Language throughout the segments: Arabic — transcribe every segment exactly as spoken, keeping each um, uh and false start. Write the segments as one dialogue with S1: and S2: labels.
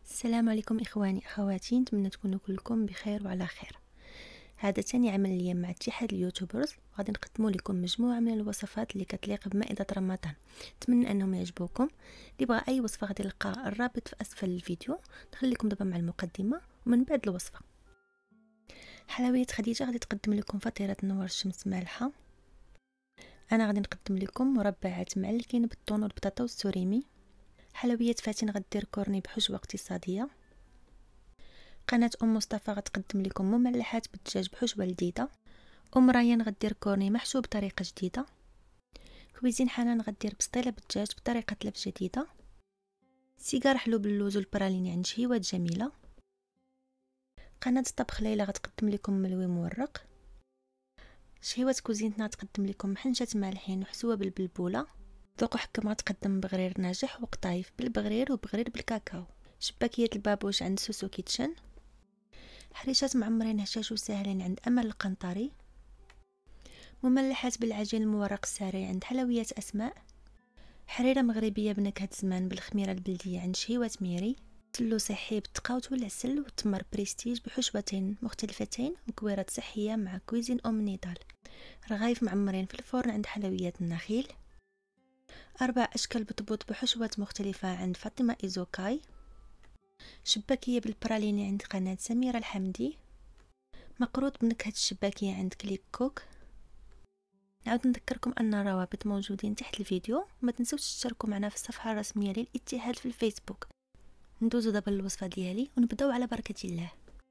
S1: السلام عليكم اخواني اخواتي، نتمنى تكونوا كلكم بخير وعلى خير. هذا ثاني عمل ليا مع اتحاد اليوتيوبرز، غادي نقدم لكم مجموعه من الوصفات اللي كتليق بمائده رمضان. نتمنى انهم يعجبوكم. اللي بغى اي وصفه غادي يلقى الرابط في اسفل الفيديو. نخليكم دابا مع المقدمه ومن بعد الوصفه. حلويات خديجه غادي تقدم لكم فطيره نوار الشمس مالحه. انا غادي نقدم لكم مربعات معلكين بالطون والبطاطا والسوريمي. حلويات فاتن غدير كورني بحجوه اقتصاديه. قناه ام مصطفى غتقدم لكم مملحات بالدجاج بحجوه لذيذه. ام ريان غدير كورني محشو بطريقه جديده. كويزين حنان غدير بسطيله بالدجاج بطريقه تلف جديده. سيجار حلو باللوز والبراليني عند شهيوات جميله. قناه طبخ ليلى غتقدم لكم ملوي مورق. شهيوات كوزينتنا تقدم لكم محنشات مالحين وحسوه بالبلبوله. ذوق حكم غتقدم بغرير ناجح وقطايف بالبغرير وبغرير بالكاكاو. شباكيه البابوش عند سوسو كيتشن. حريشات معمرين هشاش وساهلين عند امل القنطري. مملحات بالعجين المورق الساري عند حلويات اسماء. حريره مغربيه بنكهه زمان بالخميره البلديه عند شهيوات ميري. تلو صحي بالتقاوت والعسل والتمر بريستيج بحشوتين مختلفتين وكويرات صحيه مع كويزين ام نضال. رغايف معمرين في الفرن عند حلويات النخيل. اربع اشكال بطبوط بحشوات مختلفه عند فاطمه ايزوكاي. شباكيه بالبراليني عند قناه سميره الحمدي. مقروط بنكهه الشباكيه عند كليك كوك. نعاود نذكركم ان الروابط موجودين تحت الفيديو، وما تنسوش تشتركوا معنا في الصفحه الرسميه للاتحاد في الفيسبوك. ندوزو دابا للوصفه ديالي ونبداو على بركه الله.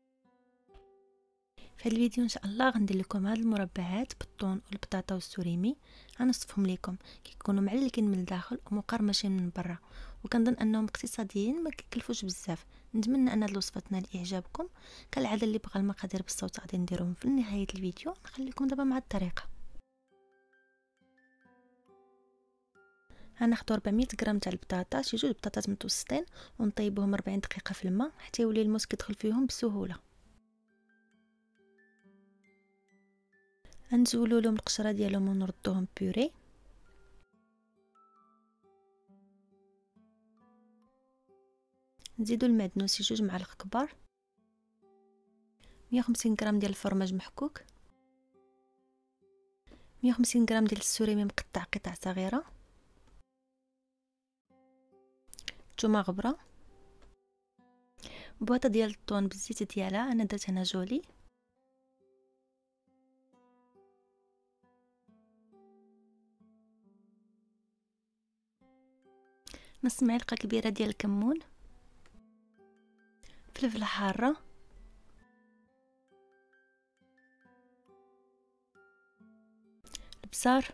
S1: في هذا الفيديو ان شاء الله غندير لكم هاد المربعات بالطون والبطاطا والسوريمي. غنوصفهم لكم كيكونوا معلكين من الداخل ومقرمشين من برا، وكنظن انهم اقتصاديين ما كيكلفوش بزاف. نتمنى ان هاد الوصفه تنال اعجابكم. كالعاده اللي بغى المقادير بالصوت غادي نديرهم في نهايه الفيديو. نخليكم دابا مع الطريقه. غناخدو أربعمية غرام تاع البطاطا، شي جوج بطاطات متوسطين، ونطيبوهم أربعين دقيقه في الماء حتى يولي الموس كيدخل فيهم بسهوله. غنزولو لهم القشره ديالهم ونردوهم بيوري. نزيدو المعدنوس شي جوج معالق كبار. مية وخمسين غرام ديال الفرماج محكوك. مية وخمسين غرام ديال السوريمي مقطع قطع صغيره. ثومه غبره. بواطه ديال الطون بالزيت ديالها، انا درت هنا جولي. نص معلقه كبيره ديال الكمون. فلفله حاره. البصار.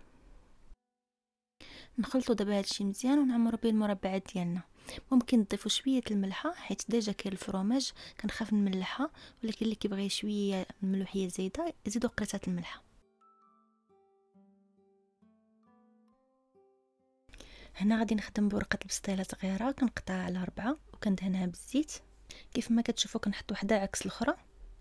S1: نخلطوا دابا هادشي مزيان ونعمروا به المربعات ديالنا. ممكن نضيفوا شويه الملحه حيت ديجا كاين الفرomage كنخاف نملحها، ولكن اللي كيبغي شويه الملوحيه زايده يزيدوا قريصات الملحه. هنا غادي نخدم بورقه البسطيله صغيره كنقطعها على أربعة وكندهنها بالزيت. كيف ما كتشوفوا كنحط وحده عكس الاخرى،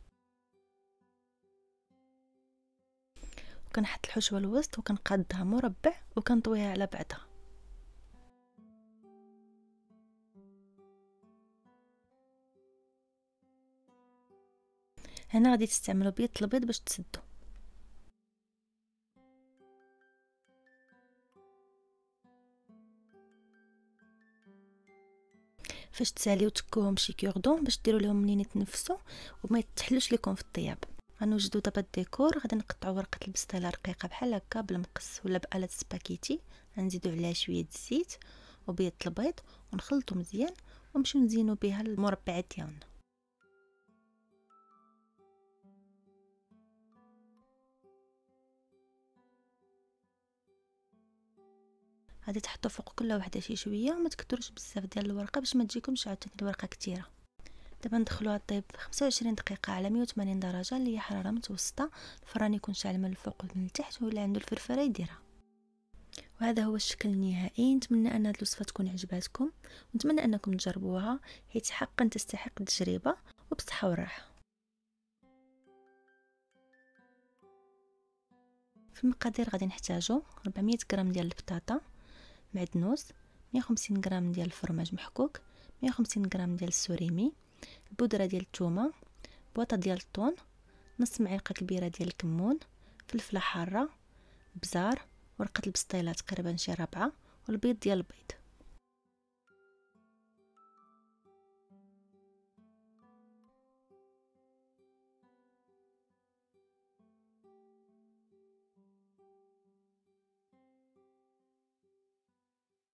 S1: وكنحط الحشوه الوسط وكنقادها مربع وكنطويها على بعضها. هنا غادي تستعملوا بيض البيض باش تسدوا. فاش تساليو تكوهم شي كوردون باش ديروا لهم منين يتنفسوا وما يتحلوش لكم في الطياب. غنوجدوا دابا الديكور. غادي نقطعوا ورقه البسطيله رقيقه بحال هكا بالمقص ولا بآلة سباكيتي. غنزيدوا عليها شويه الزيت وبيض البيض ونخلطوا مزيان ونمشيو نزينوا بها المربعات ديالنا. غادي تحطوا فوق كل وحده شي شويه وما تكثروش بزاف ديال الورقه باش ما تجيكمش عاوتاني الورقه كثيره. دابا ندخلوها طيب خمسة وعشرين دقيقه على مية وثمانين درجه اللي هي حراره متوسطه. الفران يكون شاعل من الفوق ومن التحت، واللي عنده الفرفره يديرها. وهذا هو الشكل النهائي. نتمنى ان هذه الوصفه تكون عجباتكم، ونتمنى انكم تجربوها حيت حقا تستحق التجربه، وبصحه والراحه. في المقادير غادي نحتاجو أربعمية غرام ديال البطاطا معدنوس، مية وخمسين غرام ديال الفرماج محكوك، مية وخمسين غرام ديال السوريمي، البودره ديال الثومه، بواطه ديال الطون، نص معلقه كبيره ديال الكمون، فلفله حاره، بزار، ورقه البسطيله تقريبا شي ربعه، والبيض ديال البيض.